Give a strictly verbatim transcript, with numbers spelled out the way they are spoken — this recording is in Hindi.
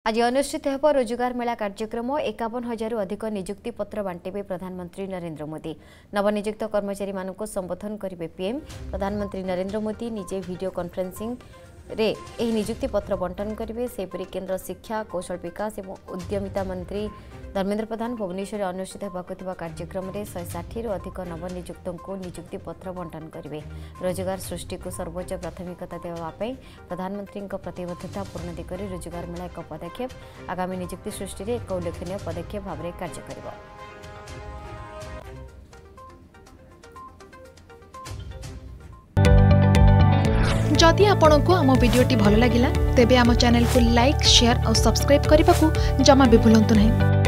आज अनुष्ठित हेब रोजगार मेला कार्यक्रम एकावन हजार अधिक नियुक्ति पत्र बांटे प्रधानमंत्री नरेंद्र मोदी। नवनियुक्त कर्मचारी मानक संबोधन करेंगे पीएम। प्रधानमंत्री नरेंद्र मोदी निजे वीडियो कॉन्फ्रेंसिंग रे एही नियुक्ति पत्र बंटन करेंगे। सेपरी केंद्र शिक्षा कौशल विकास और उद्यमिता मंत्री धर्मेंद्र प्रधान भुवनेश्वर अनुष्ठित होगाक कार्यक्रम में शहे षाठी रु अधिक नवनियुक्तों को नियुक्ति पत्र बंटन करेंगे। रोजगार सृष्टि को सर्वोच्च प्राथमिकता देवाई प्रधानमंत्री प्रतिबद्धता पूर्ण दिगरे रोजगार मेला एक पदक्षेप आगामी नियुक्ति सृष्टि में एक उल्लेखनीय पदक्षेप भाव में कार्य करिब। जदि आपंक आम भिडी भल लगा तेब आम चैनल को लाइक शेयर और सब्सक्राइब करने को जमा भी भूलु नहीं।